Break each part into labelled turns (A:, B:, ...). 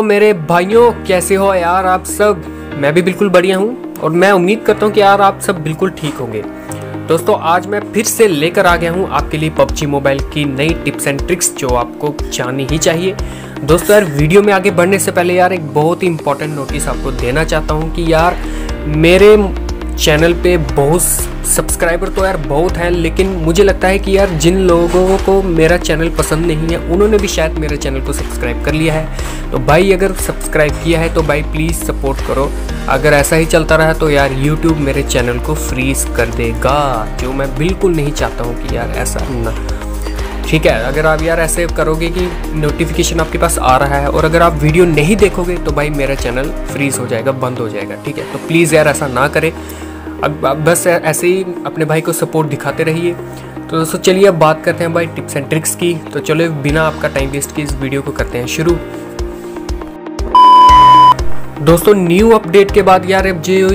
A: मेरे भाइयों, कैसे हो यार आप सब। मैं भी बिल्कुल बढ़िया हूँ और मैं उम्मीद करता हूँ कि यार आप सब बिल्कुल ठीक होंगे। दोस्तों आज मैं फिर से लेकर आ गया हूँ आपके लिए पबजी मोबाइल की नई टिप्स एंड ट्रिक्स जो आपको जाननी ही चाहिए। दोस्तों यार वीडियो में आगे बढ़ने से पहले यार एक बहुत ही इंपॉर्टेंट नोटिस आपको देना चाहता हूँ कि यार मेरे चैनल पे बहुत सब्सक्राइबर तो यार बहुत हैं, लेकिन मुझे लगता है कि यार जिन लोगों को मेरा चैनल पसंद नहीं है उन्होंने भी शायद मेरे चैनल को सब्सक्राइब कर लिया है। तो भाई अगर सब्सक्राइब किया है तो भाई प्लीज़ सपोर्ट करो। अगर ऐसा ही चलता रहा तो यार यूट्यूब मेरे चैनल को फ्रीज कर देगा, जो मैं बिल्कुल नहीं चाहता हूँ कि यार ऐसा ना। ठीक है, अगर आप यार ऐसे करोगे कि नोटिफिकेशन आपके पास आ रहा है और अगर आप वीडियो नहीं देखोगे तो भाई मेरा चैनल फ्रीज हो जाएगा, बंद हो जाएगा। ठीक है, तो प्लीज़ यार ऐसा ना करें। अब बस ऐसे ही अपने भाई को सपोर्ट दिखाते रहिए। तो दोस्तों चलिए अब बात करते हैं भाई टिप्स एंड ट्रिक्स की। तो चलो बिना आपका टाइम वेस्ट किए इस वीडियो को करते हैं शुरू। दोस्तों न्यू अपडेट के बाद यार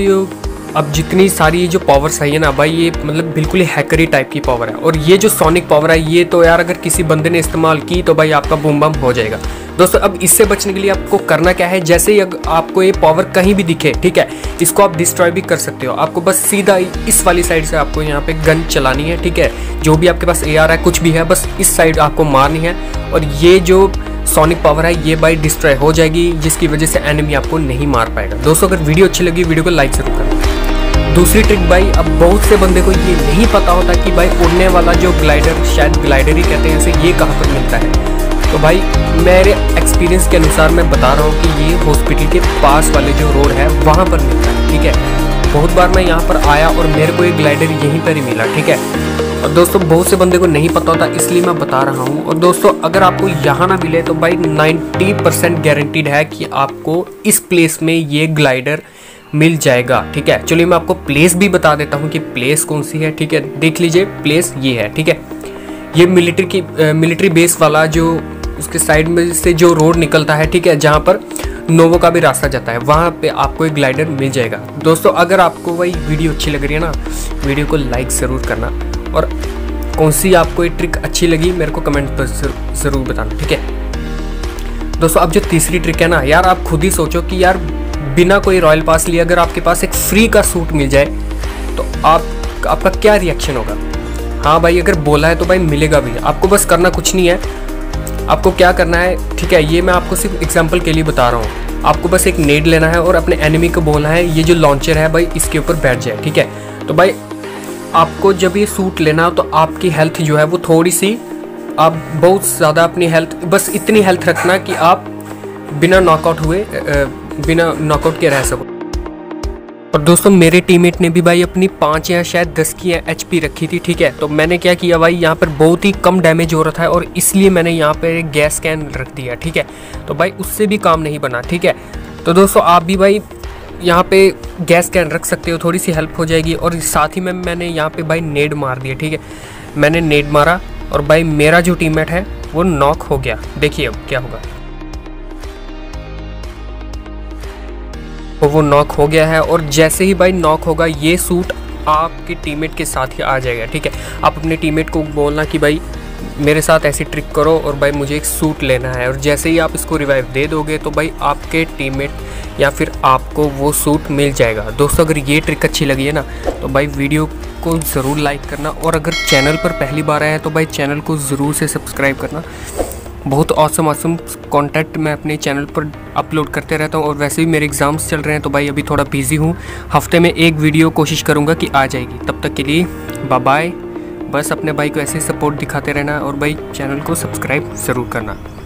A: अब जितनी सारी जो पावर्स है ना भाई, ये मतलब बिल्कुल ही हैकरी टाइप की पावर है। और ये जो सोनिक पावर है ये तो यार अगर किसी बंदे ने इस्तेमाल की तो भाई आपका बूम बम हो जाएगा। दोस्तों अब इससे बचने के लिए आपको करना क्या है, जैसे ही आपको ये पावर कहीं भी दिखे, ठीक है, इसको आप डिस्ट्रॉय भी कर सकते हो। आपको बस सीधा इस वाली साइड से आपको यहाँ पे गन चलानी है। ठीक है, जो भी आपके पास AR है कुछ भी है, बस इस साइड आपको मारनी है और ये जो सोनिक पावर है ये भाई डिस्ट्रॉय हो जाएगी, जिसकी वजह से एनिमी आपको नहीं मार पाएगा। दोस्तों अगर वीडियो अच्छी लगी वीडियो को लाइक जरूर करना। दूसरी ट्रिक भाई, अब बहुत से बंदे को ये नहीं पता होता कि भाई उड़ने वाला जो ग्लाइडर, शायद ग्लाइडर ही कहते हैं इसे, ये कहाँ पर मिलता है। तो भाई मेरे एक्सपीरियंस के अनुसार मैं बता रहा हूँ कि ये हॉस्पिटल के पास वाले जो रोड है वहाँ पर मिलता है। ठीक है, बहुत बार मैं यहाँ पर आया और मेरे को ये ग्लाइडर यहीं पर ही मिला। ठीक है, और दोस्तों बहुत से बंदे को नहीं पता होता इसलिए मैं बता रहा हूँ। और दोस्तों अगर आपको यहाँ ना मिले तो भाई 90% गारंटीड है कि आपको इस प्लेस में ये ग्लाइडर मिल जाएगा। ठीक है, चलिए मैं आपको प्लेस भी बता देता हूँ कि प्लेस कौन सी है। ठीक है, देख लीजिए प्लेस ये है। ठीक है, ये मिलिट्री बेस वाला जो उसके साइड में से जो रोड निकलता है, ठीक है, जहाँ पर नोवो का भी रास्ता जाता है, वहाँ पे आपको एक ग्लाइडर मिल जाएगा। दोस्तों अगर आपको वही वीडियो अच्छी लग रही है ना, वीडियो को लाइक ज़रूर करना और कौन सी आपको ये ट्रिक अच्छी लगी मेरे को कमेंट पर ज़रूर बताना। ठीक है दोस्तों, अब जो तीसरी ट्रिक है ना यार, आप खुद ही सोचो कि यार बिना कोई रॉयल पास लिए अगर आपके पास एक फ्री का सूट मिल जाए तो आपका क्या रिएक्शन होगा। हाँ भाई अगर बोला है तो भाई मिलेगा भी। आपको बस करना कुछ नहीं है, आपको क्या करना है, ठीक है, ये मैं आपको सिर्फ एग्जांपल के लिए बता रहा हूँ। आपको बस एक नेड लेना है और अपने एनिमी को बोलना है ये जो लॉन्चर है भाई इसके ऊपर बैठ जाए। ठीक है, तो भाई आपको जब ये सूट लेना हो तो आपकी हेल्थ जो है वो थोड़ी सी, आप बहुत ज़्यादा अपनी हेल्थ, बस इतनी हेल्थ रखना कि आप बिना नॉकआउट के रह सको। और दोस्तों मेरे टीममेट ने भी भाई अपनी 5 या शायद 10 की HP रखी थी। ठीक है, तो मैंने क्या किया भाई, यहाँ पर बहुत ही कम डैमेज हो रहा था और इसलिए मैंने यहाँ पर गैस कैन रख दिया। ठीक है, तो भाई उससे भी काम नहीं बना। ठीक है, तो दोस्तों आप भी भाई यहाँ पे गैस कैन रख सकते हो, थोड़ी सी हेल्प हो जाएगी। और साथ ही में मैंने यहाँ पे भाई नेड मार दिया। ठीक है, मैंने नेड मारा और भाई मेरा जो टीममेट है वो नॉक हो गया। देखिए अब क्या होगा, तो वो नॉक हो गया है। और जैसे ही भाई नॉक होगा ये सूट आपके टीममेट के साथ ही आ जाएगा। ठीक है, आप अपने टीममेट को बोलना कि भाई मेरे साथ ऐसी ट्रिक करो और भाई मुझे एक सूट लेना है, और जैसे ही आप इसको रिवाइव दे दोगे तो भाई आपके टीममेट या फिर आपको वो सूट मिल जाएगा। दोस्तों अगर ये ट्रिक अच्छी लगी है ना तो भाई वीडियो को ज़रूर लाइक करना, और अगर चैनल पर पहली बार आया है तो भाई चैनल को ज़रूर से सब्सक्राइब करना। बहुत ऑसम कंटेंट मैं अपने चैनल पर अपलोड करते रहता हूँ। और वैसे भी मेरे एग्ज़ाम्स चल रहे हैं तो भाई अभी थोड़ा बिजी हूँ, हफ्ते में एक वीडियो कोशिश करूँगा कि आ जाएगी। तब तक के लिए बाय बाय। बस अपने भाई को ऐसे सपोर्ट दिखाते रहना और भाई चैनल को सब्सक्राइब ज़रूर करना।